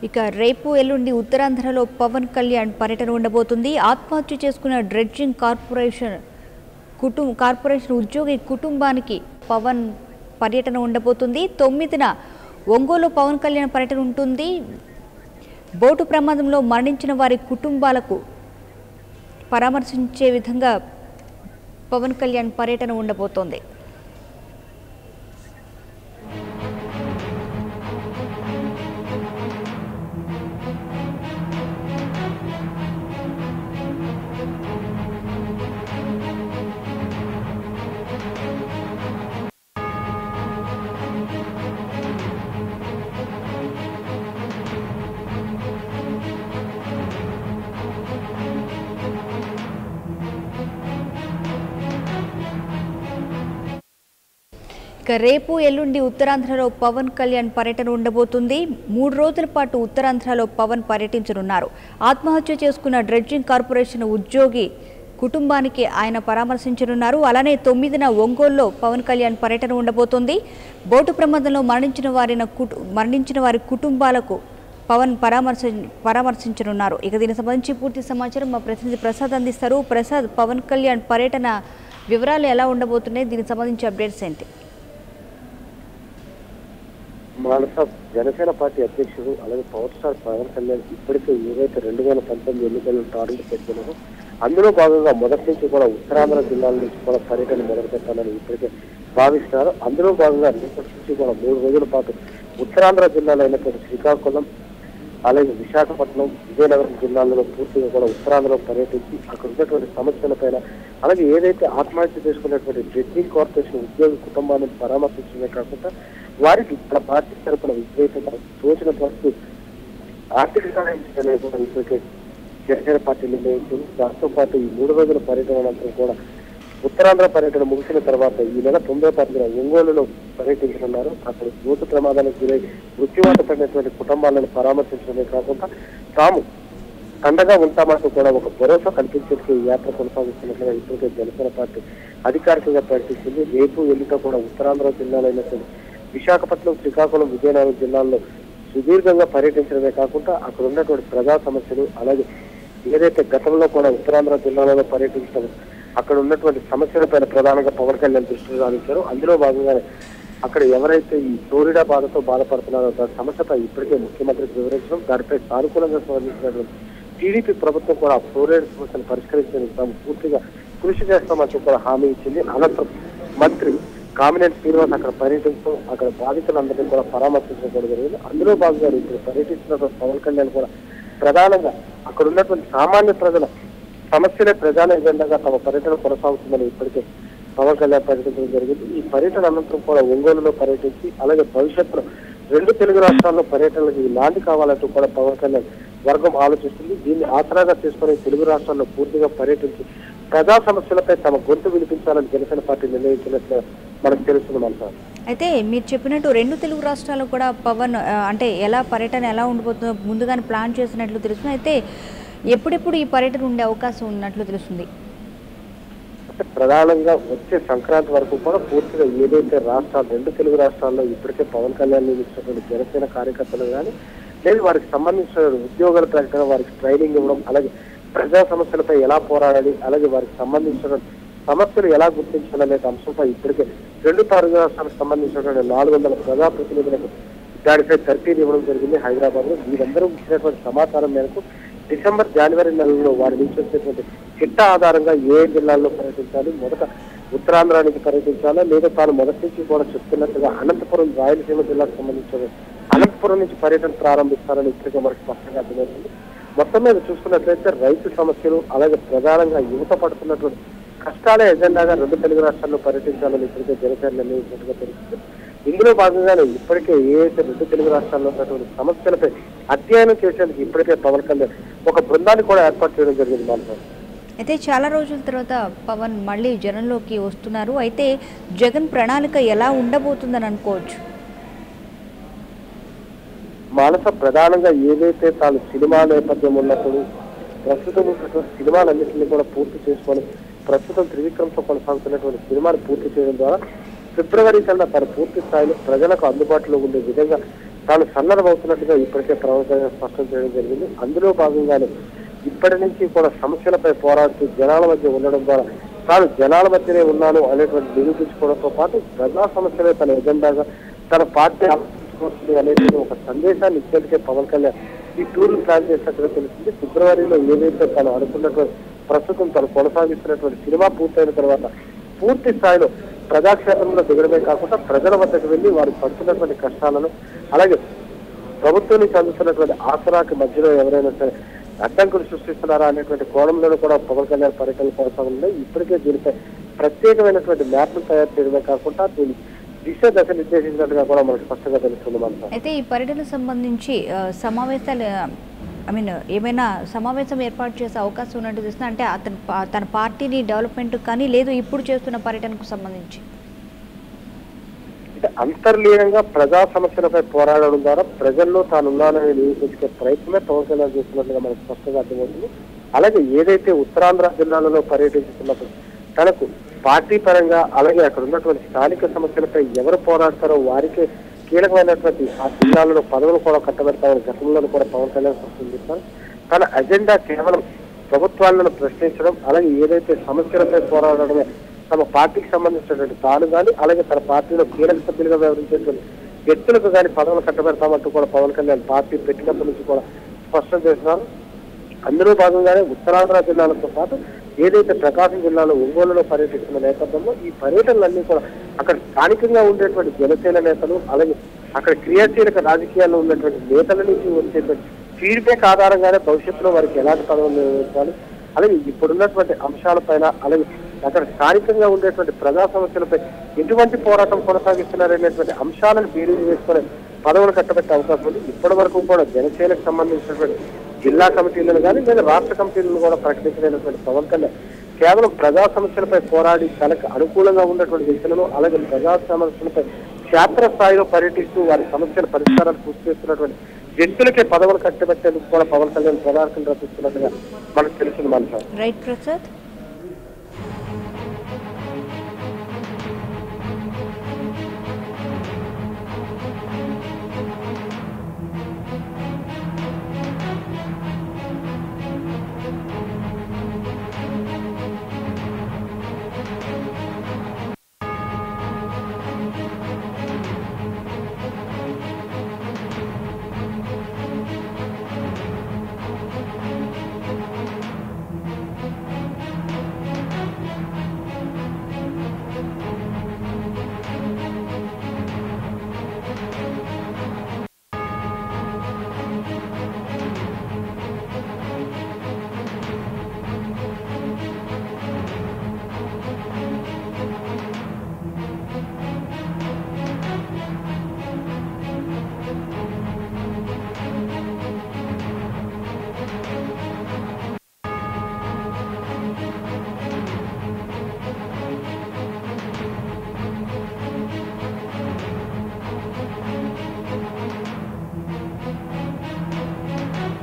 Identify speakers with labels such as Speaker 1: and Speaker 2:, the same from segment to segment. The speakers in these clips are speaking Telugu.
Speaker 1: ఇక రేపు ఎల్లుండి ఉత్తరాంధ్రలో పవన్ కళ్యాణ్ పర్యటన ఉండబోతుంది. ఆత్మహత్య చేసుకున్న డ్రెడ్జింగ్ కార్పొరేషన్ ఉద్యోగి కుటుంబానికి పవన్ పర్యటన ఉండబోతుంది. 9న ఒంగోలు పవన్ కళ్యాణ్ పర్యటన ఉంటుంది. బోటు ప్రమాదంలో మరణించిన వారి కుటుంబాలకు పరామర్శించే విధంగా పవన్ కళ్యాణ్ పర్యటన ఉండబోతోంది. ఇక రేపు ఎల్లుండి ఉత్తరాంధ్రలో పవన్ కళ్యాణ్ పర్యటన ఉండబోతుంది. 3 రోజుల పాటు ఉత్తరాంధ్రలో పవన్ పర్యటించనున్నారు. ఆత్మహత్య చేసుకున్న డ్రెడ్జింగ్ కార్పొరేషన్ ఉద్యోగి కుటుంబానికి ఆయన పరామర్శించనున్నారు. అలానే 9న ఒంగోలులో పవన్ కళ్యాణ్ పర్యటన ఉండబోతోంది. బోటు ప్రమాదంలో మరణించిన వారి కుటుంబాలకు పవన్ పరామర్శించనున్నారు. ఇక దీనికి సంబంధించి పూర్తి సమాచారం మా ప్రతినిధి ప్రసాద్ అందిస్తారు. ప్రసాద్, పవన్ కళ్యాణ్ పర్యటన వివరాలు ఎలా ఉండబోతున్నాయి? దీనికి సంబంధించి అప్డేట్స్ ఏంటి?
Speaker 2: జనసేన పార్టీ అధ్యక్షుడు అలాగే పవర్ స్టార్ పవన్ కళ్యాణ్ ఇప్పటికే ఏదైతే 2019 ఎన్నికలను టార్గెట్ పెట్టినారో అందులో భాగంగా మొదటి నుంచి కూడా ఉత్తరాంధ్ర జిల్లాల నుంచి కూడా పర్యటన మొదలు పెట్టాలని ఇప్పటికే భావిస్తున్నారు. అందులో భాగంగా రేపటి నుంచి కూడా 3 రోజుల పాటు ఉత్తరాంధ్ర జిల్లాలో అయినటువంటి శ్రీకాకుళం అలాగే విశాఖపట్నం, విజయనగరం జిల్లాలలో పూర్తిగా కూడా ఉత్తరాంధ్రలో పర్యటించి అక్కడ ఉన్నటువంటి సమస్యలపైన అలాగే ఏదైతే ఆత్మహత్య చేసుకున్నటువంటి డ్రెడ్జింగ్ కార్పొరేషన్ ఉద్యోగి కుటుంబాన్ని పరామర్శించడమే కాకుండా వారికి తన పార్టీ తరఫున విపరీతంగా తోచిన వరకు ఆర్థిక సహాయం చేయాలని ఇప్పటికే జనసేన పార్టీ నిర్ణయించింది. దాంతో పాటు ఈ 3 రోజుల పర్యటన అనంతరం కూడా ఉత్తరాంధ్ర పర్యటన ముగిసిన తర్వాత ఈ నెల 9వ తారీఖున ఒంగోలులో పర్యటించనున్నారు. అక్కడ బోటు ప్రమాదాలకు గురై మృత్యువాత పడినటువంటి కుటుంబాలను పరామర్శించడమే కాకుండా తాము అండగా ఉంటామంటూ కూడా ఒక భరోసా కల్పించేందుకు ఈ యాత్ర కొనసాగిస్తున్నట్లుగా ఇప్పటికే జనసేన పార్టీ అధికారికంగా ప్రకటించింది. రేపు ఎన్నిక కూడా ఉత్తరాంధ్ర జిల్లాలో అయినటువంటి విశాఖపట్నం, శ్రీకాకుళం, విజయనగరం జిల్లాల్లో సుదీర్ఘంగా పర్యటించడమే కాకుండా అక్కడ ఉన్నటువంటి ప్రజా సమస్యలు అలాగే ఏదైతే గతంలో కూడా ఉత్తరాంధ్ర జిల్లాలలో పర్యటించడం అక్కడ ఉన్నటువంటి సమస్యలపైన ప్రధానంగా పవన్ కళ్యాణ్ దృష్టి సారించారు. అందులో భాగంగానే అక్కడ ఎవరైతే ఈ ఫ్లోరిడా బాధతో బాధపడుతున్నారో దాని సమస్యపై ఇప్పటికే ముఖ్యమంత్రికి వివరించడం, దానిపై సానుకూలంగా స్పందించినటువంటి టీడీపీ ప్రభుత్వం కూడా ఫ్లోరైడ్ సమస్యను పరిష్కరించేందుకు తాము పూర్తిగా కృషి చేస్తామని కూడా హామీ ఇచ్చింది. అనంతరం మంత్రి కామినేని శ్రీనివాస్ అక్కడ పర్యటించడం, అక్కడ బాధితులందరినీ కూడా పరామర్శించడం కూడా జరిగింది. అందులో భాగంగా ఇప్పుడు పర్యటించినటువంటి పవన్ కళ్యాణ్ కూడా ప్రధానంగా అక్కడ ఉన్నటువంటి సామాన్య ప్రజల సమస్యలే ప్రధాన ఎజెండాగా తమ పర్యటన కొనసాగుతుందని ఇప్పటికే పవన్ కళ్యాణ్ పర్యటించడం జరిగింది. ఈ పర్యటన అనంతరం కూడా ఒంగోలులో పర్యటించి అలాగే భవిష్యత్తులో 2 తెలుగు రాష్ట్రాల్లో పర్యటనలకు నాంది కావాలంటూ కూడా పవన్ కళ్యాణ్ వర్గం ఆలోచిస్తుంది. దీన్ని ఆసరాగా తీసుకుని తెలుగు రాష్ట్రాల్లో పూర్తిగా పర్యటించి ప్రజా సమస్యలపై తమ గొంతు వినిపించాలని జనసేన పార్టీ నిర్ణయించినట్లు మనకు తెలుస్తుంది. సార్,
Speaker 1: అయితే మీరు చెప్పినట్టు 2 తెలుగు రాష్ట్రాల్లో కూడా పవన్ అంటే పర్యటన ఎలా ఉండబోతుందో ముందుగానే ప్లాన్ చేసినట్లు తెలుస్తుంది. అయితే ఎప్పుడెప్పుడు ఈ పర్యటన ఉండే అవకాశం ఉన్నట్లు తెలుస్తుంది?
Speaker 2: ప్రధానంగా వచ్చే సంక్రాంతి వరకు కూడా పూర్తిగా ఏదైతే రాష్ట్రాలు 2 తెలుగు రాష్ట్రాల్లో ఇప్పటికే పవన్ కళ్యాణ్ నియమించినటువంటి జనసేన కార్యకర్తలు కానీ లేదు వారికి సంబంధించిన ఉద్యోగాల ప్రకటన, వారికి ట్రైనింగ్ ఇవ్వడం, అలాగే ప్రజా సమస్యలపై ఎలా పోరాడాలి, అలాగే వారికి సంబంధించిన సమస్యలు ఎలా గుర్తించాలనే అంశంపై ఇప్పటికే 2 తెలుగు రాష్ట్రాలకు సంబంధించినటువంటి 400 ప్రజాప్రతినిధులకు దానిపై తర్ఫీదు ఇవ్వడం జరిగింది హైదరాబాద్ లో. వీరందరూ ఇచ్చినటువంటి సమాచారం మేరకు డిసెంబర్, జనవరి నెలలో వారి నుంచి వచ్చేటువంటి చిట్టా ఆధారంగా ఏ జిల్లాల్లో పర్యటించాలి, మొదట ఉత్తరాంధ్రానికి పర్యటించాలా లేదా తాను మొదటి నుంచి కూడా చెప్తున్నట్టుగా అనంతపురం, రాయలసీమ జిల్లాకు సంబంధించిన అనంతపురం నుంచి పర్యటన ప్రారంభిస్తారని ఇప్పటికే మనకు స్పష్టంగా అర్థమవుతుంది. మొత్తం మీద చూసుకున్నట్లయితే రైతు సమస్యలు అలాగే ప్రధానంగా యువత పడుతున్నటువంటి కష్టాలే ఎజెండాగా 2 తెలుగు రాష్ట్రాల్లో పర్యటించాలని ఇప్పటికే జనసేన నిర్ణయించినట్టుగా తెలుస్తుంది. ఇందులో భాగంగానే ఇప్పటికే ఏదైతే 2 తెలుగు రాష్ట్రాల్లో ఉన్నటువంటి సమస్యలపై అధ్యయనం చేసేందుకు ఇప్పటికే పవన్ కళ్యాణ్ ఒక బృందాన్ని కూడా ఏర్పాటు చేయడం జరిగింది.
Speaker 1: అయితే చాలా రోజుల తర్వాత పవన్ మళ్ళీ జనంలోకి వస్తున్నారు. అయితే జగన్ ప్రణాళిక ఎలా ఉండబోతుందని అనుకోవచ్చు?
Speaker 2: మానస ప్రధానంగా ఏదైతే తాను సినిమా నేపథ్యం ఉన్నప్పుడు ప్రస్తుతం సినిమాలన్నింటినీ కూడా పూర్తి చేసుకొని ప్రస్తుతం త్రివిక్రమ్తో కొనసాగుతున్నటువంటి సినిమాను పూర్తి చేయడం ద్వారా ఫిబ్రవరి కన్నా తన పూర్తి స్థాయిలో ప్రజలకు అందుబాటులో ఉండే విధంగా తాను సన్నద్ధమవుతున్నట్టుగా ఇప్పటికే ప్రభుత్వం స్పష్టం చేయడం జరిగింది. అందులో భాగంగానే ఇప్పటి నుంచి కూడా సమస్యలపై పోరాడుతూ జనాల మధ్య ఉండడం ద్వారా తాను జనాల మధ్యనే ఉన్నాను అనేటువంటి నిరూపించుకోవడంతో పాటు ప్రజా సమస్యలే తన ఎజెండాగా తన పార్టీ ఆలోచించుకోవచ్చు అనేటువంటి ఒక సందేశాన్ని ఇప్పటికే పవన్ కళ్యాణ్ ఈ టూర్ను ప్లాన్ చేసినట్టుగా తెలిసింది. ఫిబ్రవరిలో ఏదైతే తను అనుకున్నటువంటి ప్రస్తుతం తను కొనసాగిస్తున్నటువంటి సినిమా పూర్తయిన తర్వాత పూర్తి స్థాయిలో ప్రజాక్షేత్రంలో దిగడమే కాకుండా ప్రజల వద్దకు వెళ్లి వారు పడుతున్నటువంటి కష్టాలను, అలాగే ప్రభుత్వం నుంచి అందుతున్నటువంటి ఆసరాకి మధ్యలో ఎవరైనా సరే అడ్డంకులు సృష్టిస్తున్నారా అనేటువంటి కోణంలో కూడా పవన్ కళ్యాణ్ పర్యటనలు కొనసాగుతున్నాయి. ఇప్పటికే దీనిపై ప్రత్యేకమైనటువంటి మ్యాప్ను తయారు చేయడమే కాకుండా దీని దశ నిర్దేశించినట్టుగా కూడా మనకు స్పష్టంగా తెలుస్తుంది. మనకు
Speaker 1: అయితే ఈ పర్యటనకు సంబంధించి సమావేశాలు ఏమైనా సమావేశం ఏర్పాటు చేసే అవకాశం ఉన్నట్టు చూస్తున్నా, అంటే తన పార్టీని డెవలప్మెంట్ కానీ లేదు ఇప్పుడు చేస్తున్న పర్యటనకు సంబంధించి
Speaker 2: అంతర్లీనంగా ప్రజా సమస్యలపై పోరాడడం ద్వారా ప్రజల్లో తానున్నానని నిరూపించే ప్రయత్నమే పవన్ కళ్యాణ్ చేస్తున్నట్టుగా మనకు స్పష్టంగా అర్థమవుతుంది. అలాగే ఏదైతే ఉత్తరాంధ్ర జిల్లాలలో పర్యటించుతున్నప్పుడు తనకు పార్టీ పరంగా అలాగే అక్కడ ఉన్నటువంటి స్థానిక సమస్యలపై ఎవరు పోరాడతారో వారికే కీలకమైనటువంటి ఆ జిల్లాలలో పదవులు కూడా కట్టబెడతామని గతంలో కూడా పవన్ కళ్యాణ్ స్పష్టం చేస్తారు. తన అజెండా కేవలం ప్రభుత్వాలను ప్రశ్నించడం, అలాగే ఏదైతే సమస్యలపై పోరాడడమే తమ పార్టీకి సంబంధించినటువంటి తాను కానీ అలాగే తన పార్టీలో కీలక సభ్యులుగా వ్యవహరించేటువంటి వ్యక్తులకు కానీ పదవులు కట్టబెడతామంటూ కూడా పవన్ కళ్యాణ్ పార్టీ పెట్టినప్పటి నుంచి కూడా స్పష్టం చేస్తున్నారు. అందులో భాగంగానే ఉత్తరాంధ్ర జిల్లాలతో పాటు ఏదైతే ప్రకాశం జిల్లాలో ఒంగోలులో పర్యటిస్తున్న నేపథ్యంలో ఈ పర్యటనలన్నీ కూడా అక్కడ స్థానికంగా ఉండేటువంటి జనసేన నేతలు, అలాగే అక్కడ క్రియాశీలక రాజకీయాల్లో ఉన్నటువంటి నేతల నుంచి వచ్చేటువంటి ఫీడ్బ్యాక్ ఆధారంగానే భవిష్యత్తులో వారికి ఎలాంటి పదవులు నిర్వహించాలి, అలాగే ఇప్పుడున్నటువంటి అంశాలపైన, అలాగే అక్కడ స్థానికంగా ఉండేటువంటి ప్రజా సమస్యలపై ఎటువంటి పోరాటం కొనసాగిస్తున్నారనేటువంటి అంశాలను బేరీజు వేసుకునే పదవులు కట్టబెట్టే అవకాశం ఉంది. ఇప్పటి వరకు కూడా జనసేనకు సంబంధించినటువంటి జిల్లా కమిటీలను కానీ లేదా రాష్ట్ర కమిటీలను కూడా ప్రకటించలేనటువంటి పవన్ కళ్యాణ్ కేవలం ప్రజా సమస్యలపై పోరాడి తనకు అనుకూలంగా ఉన్నటువంటి వ్యక్తులను, అలాగే ప్రజా సమస్యలపై క్షేత్రస్థాయిలో పర్యటిస్తూ వారి సమస్యల పరిష్కారాలు కృషి చేస్తున్నటువంటి వ్యక్తులకే పదవులు కట్టబెట్టేందుకు కూడా పవన్ కళ్యాణ్ ప్రధాన రచిస్తున్నట్టుగా మనకు తెలిసింది. మనసు
Speaker 1: రైట్ Prasad.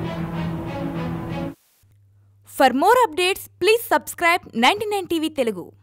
Speaker 3: For more updates, please subscribe 99 TV Telugu.